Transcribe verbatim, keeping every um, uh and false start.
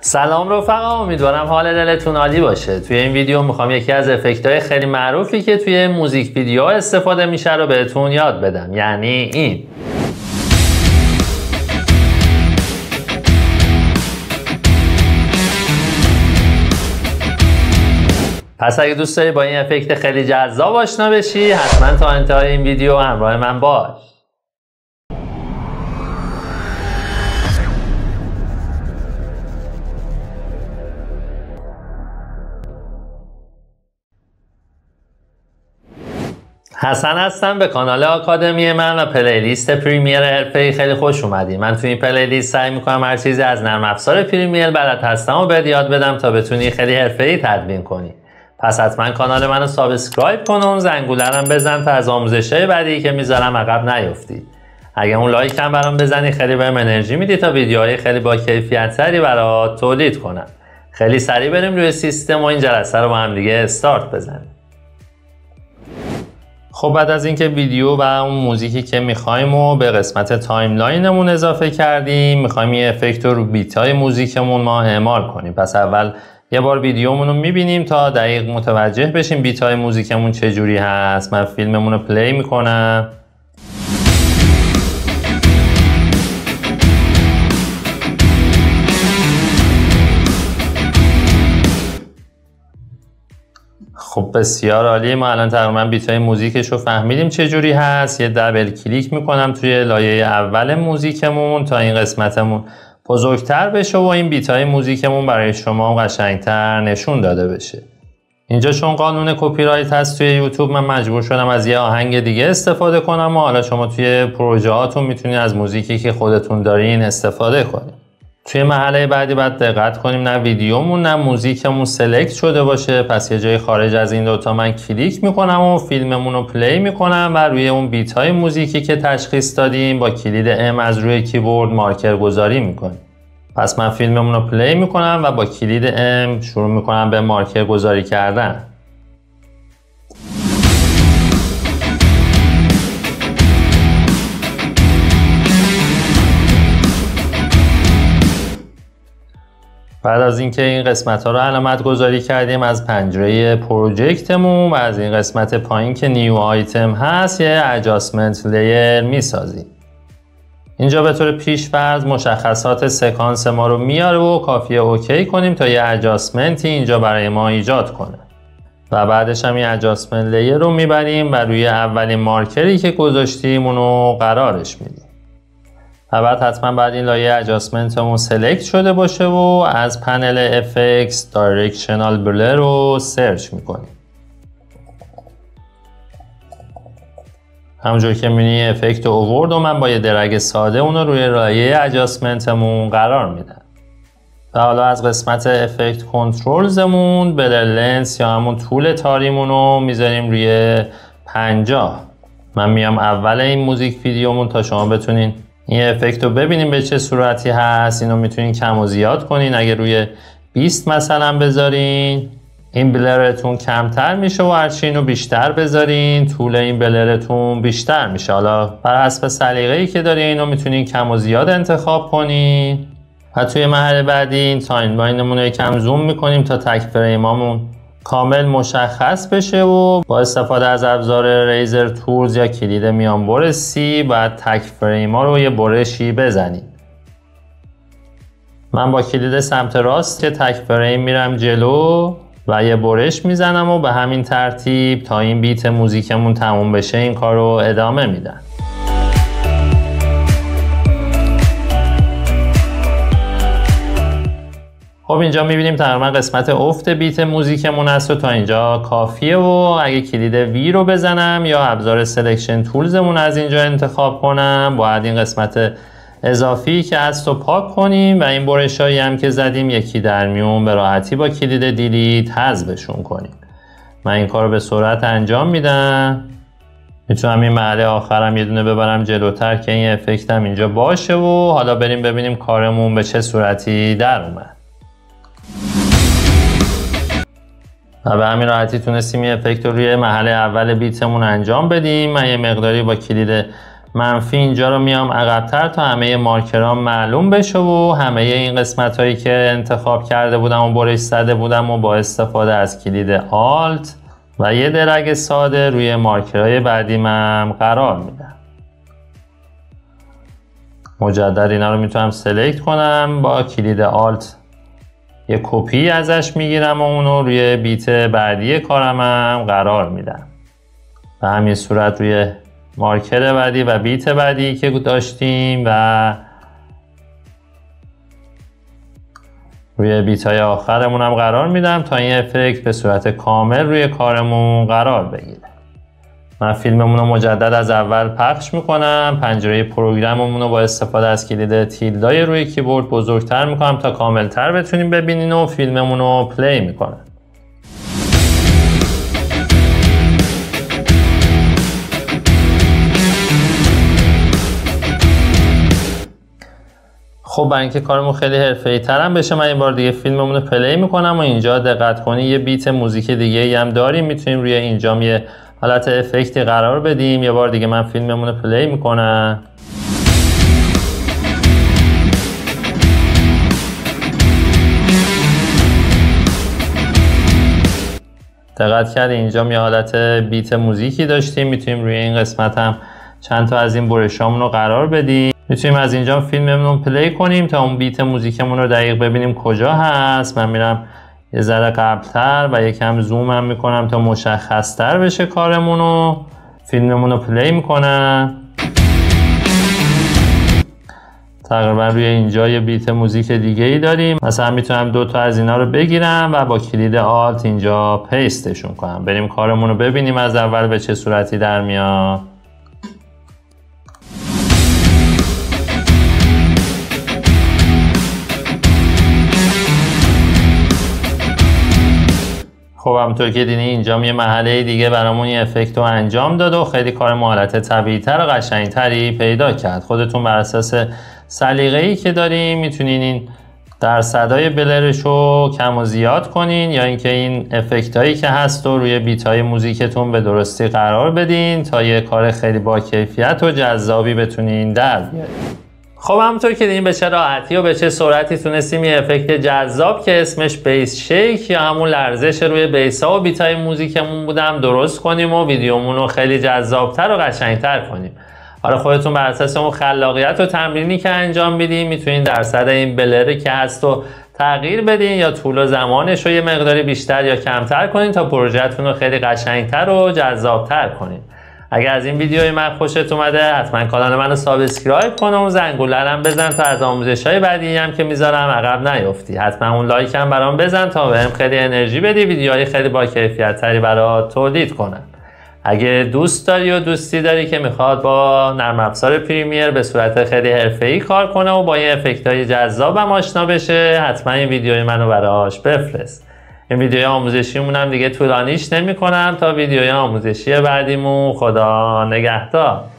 سلام رفقا، امیدوارم حال دلتون عالی باشه. توی این ویدیو میخوام یکی از افکت‌های خیلی معروفی که توی موزیک ویدیوها استفاده میشه رو بهتون یاد بدم، یعنی این. پس اگه دوست داری با این افکت خیلی جذاب آشنا بشی، حتما تا انتهای این ویدیو همراه من باش. حسن هستم، به کانال آکادمی من و پلیلیست پریمیر حرفه‌ای خیلی خوش اومدی. من توی این پلیلیست سعی میکنم هر چیزی از نرم افزار پریمیر بلد هستم و بهت یاد بدم تا بتونی خیلی حرفه‌ای تدوین کنی. پس حتما کانال منو سابسکرایب کن و زنگوله رو بزن تا از آموزش‌های بعدی که میذارم عقب نیفتی. اگه اون لایک هم برام بزنی خیلی بهم انرژی میدی تا ویدیوهای خیلی با کیفیت تری برات تولید کنم. خیلی سریع بریم روی سیستم و این جلسه رو با هم دیگه استارت بزنیم. خب بعد از اینکه ویدیو و اون موزیکی که میخوایم و به قسمت تایملاینمون اضافه کردیم، میخوایم یه افکت رو رو بیتای موزیکمون ما اعمال کنیم. پس اول یه بار ویدیومون رو میبینیم تا دقیق متوجه بشیم بیتای موزیکمون چجوری هست. من فیلممون رو پلی میکنم. خب بسیار عالی، ما الان تقریبا بیتای موزیکش رو فهمیدیم چجوری هست. یه دبل کلیک میکنم توی لایه اول موزیکمون تا این قسمتمون بزرگتر بشه و این بیتای موزیکمون برای شما قشنگتر نشون داده بشه. اینجا چون قانون کپی رایت هست توی یوتیوب، من مجبور شدم از یه آهنگ دیگه استفاده کنم و حالا شما توی پروژه هاتون میتونید از موزیکی که خودتون دارین استفاده کنید. توی مرحله بعدی باید دقت کنیم نه ویدیومون نه موزیکمون سلکت شده باشه. پس یه جای خارج از این دوتا من کلیک میکنم و فیلممون رو پلی میکنم و روی اون بیت های موزیکی که تشخیص دادیم با کلید ام از روی کیبورد مارکر گذاری میکنیم. پس من فیلممون رو پلی میکنم و با کلید ام شروع میکنم به مارکر گذاری کردن. بعد از اینکه این قسمت ها رو علامت گذاری کردیم از پنجره پروژکتمون و از این قسمت پایین که نیو آیتم هست یه ادجاستمنت لیر میسازیم. اینجا به طور پیش‌فرض مشخصات سکانس ما رو میاره و کافیه اوکی کنیم تا یه ادجاستمنتی اینجا برای ما ایجاد کنه. و بعدش هم این ادجاستمنت لیر رو میبریم و روی اولین مارکری که گذاشتیم اونو قرارش میدیم. و بعد حتما بعد این لایه ادجاستمنتمون سلکت شده باشه و از پنل افکتس دایرکشنال بلر رو سرچ میکنیم. همونجور که میبینی افکت اوورد و من با یه درگ ساده اون رو روی لایه ادجاستمنتمون قرار میدم. و حالا از قسمت افکت کنترلزمون بلر لنس یا همون طول تاریمون رو میذاریم روی پنجاه. من میام اول این موزیک ویدیومون تا شما بتونین این افکت رو ببینیم به چه صورتی هست. اینو میتونین کم و زیاد کنین. اگه روی بیست مثلا بذارین این بلرتون کمتر میشه و هرچی اینو بیشتر بذارین طول این بلرتون بیشتر میشه. حالا بر حسب سلیقه‌ای که دارین اینو میتونین کم و زیاد انتخاب کنین. و توی مرحله بعدی این تایملاینمون رو یکم زوم میکنیم تا تک فریمامون کامل مشخص بشه و با استفاده از ابزار ریزر تولز یا کلید میان بر سی باید تک فریم ها رو یه برشی بزنیم. من با کلید سمت راست که تک فریم میرم جلو و یه برش میزنم و به همین ترتیب تا این بیت موزیکمون تموم بشه این کار رو ادامه میدم. خب اینجا میبینیم تقریبا قسمت افت بیت موزیکمون هست و تا اینجا کافیه و اگه کلید وی رو بزنم یا ابزار سلکشن تولزمون از اینجا انتخاب کنم باید این قسمت اضافی که هست رو پاک کنیم و این برشایی هم که زدیم یکی در میون به راحتی با کلید دیلیت حذفشون کنیم. من این کار رو به سرعت انجام میدم. میتونم این مرحله آخرم یه دونه ببرم جلوتر که این افکت هم اینجا باشه و حالا بریم ببینیم کارمون به چه صورتی در اومد. و به همین راحتی تونستیم این افکت رو روی مرحله اول بیتمون انجام بدیم. من یه مقداری با کلید منفی اینجا رو میام عقب‌تر تا همه مارکرام معلوم بشه و همه این قسمت هایی که انتخاب کرده بودم و برش زده بودم و با استفاده از کلید آلت و یه درگ ساده روی مارکرهای بعدیم هم قرار میدم. مجدد اینا رو میتونم سلکت کنم، با کلید آلت یه کپی ازش میگیرم و اونو روی بیت بعدی کارم هم قرار میدم. به همین صورت روی مارکر بعدی و بیت بعدی که داشتیم و روی بیت های آخرمون هم قرار میدم تا این افکت به صورت کامل روی کارمون قرار بگیره. من فیلممون رو مجدد از اول پخش میکنم، پنجره پروگراممون رو با استفاده از کلید تیلدای روی کیبورد بزرگتر میکنم تا کاملتر بتونیم ببینین و فیلممون رو پلی میکنم. خب برای اینکه کارمون خیلی حرفه‌ای تر هم بشه، من این بار دیگه فیلممون رو پلی میکنم و اینجا دقت کنی یه بیت موزیک دیگه ای هم داریم، میتونیم روی اینجام یه حالت افکتی قرار بدیم. یه بار دیگه من فیلممون رو پلی میکنم. دقت کردی اینجا یه حالت بیت موزیکی داشتیم، میتونیم روی این قسمت هم چند تا از این برشامون رو قرار بدیم. میتونیم از اینجا فیلممون رو پلی کنیم تا اون بیت موزیکمون رو دقیق ببینیم کجا هست. من میرم یه ذره قبلتر و یکم زوم هم میکنم تا مشخصتر بشه کارمون رو. فیلممون رو پلی میکنم. تقریبا روی اینجا یه بیت موزیک دیگه ای داریم. مثلا میتونم دو تا از اینا رو بگیرم و با کلید آلت اینجا پیستشون کنم. بریم کارمون رو ببینیم از اول به چه صورتی در میاد. خب همونطور که دیدین اینجا یه محله دیگه برامون یه افکت رو انجام داد و خیلی کار حالت طبیعی‌تر و قشنگتری پیدا کرد. خودتون بر اساس سلیقه‌ای که دارین میتونین این درصدهای بلرش رو کم و زیاد کنین یا اینکه این افکتایی که هست رو روی بیت‌های موزیکتون به درستی قرار بدین تا یه کار خیلی با کیفیت و جذابی بتونین در بیارین. خب همونطور که دیدین به چه راحتی و به چه سرعتی تونستیم یه افکت جذاب که اسمش بیس شیک یا همون لرزش روی بیس‌ها و بیت‌های موزیکمون بودم درست کنیم و ویدیومون رو خیلی جذابتر و قشنگتر کنیم. حالا خودتون بر اساس اون خلاقیت و تمرینی که انجام میدین میتونین درصد این بلری که هست رو تغییر بدین یا طول و زمانش رو یه مقداری بیشتر یا کمتر کنین تا پروژه‌تون رو خیلی قشنگتر و جذابتر کنین. اگر از این ویدیوی من خوشت اومده حتما کانال منو سابسکرایب کن و زنگوله رو بزن تا از آموزش‌های بعدی هم که میذارم عقب نیفتی. حتما اون لایک هم برام بزن تا بهم خیلی انرژی بدی ویدیوهای خیلی با کیفیت تری برات تولید کنم. اگه دوست داری و دوستی داری که میخواد با نرم افزار پریمیر به صورت خیلی حرفه‌ای کار کنه و با این افکت‌های جذابم آشنا بشه حتما این ویدیوی منو براش بفرست. این ویدیوی آموزشیمون هم دیگه طولانیش نمی کنم تا ویدیوی آموزشی بعدیمون. خدا نگهدار.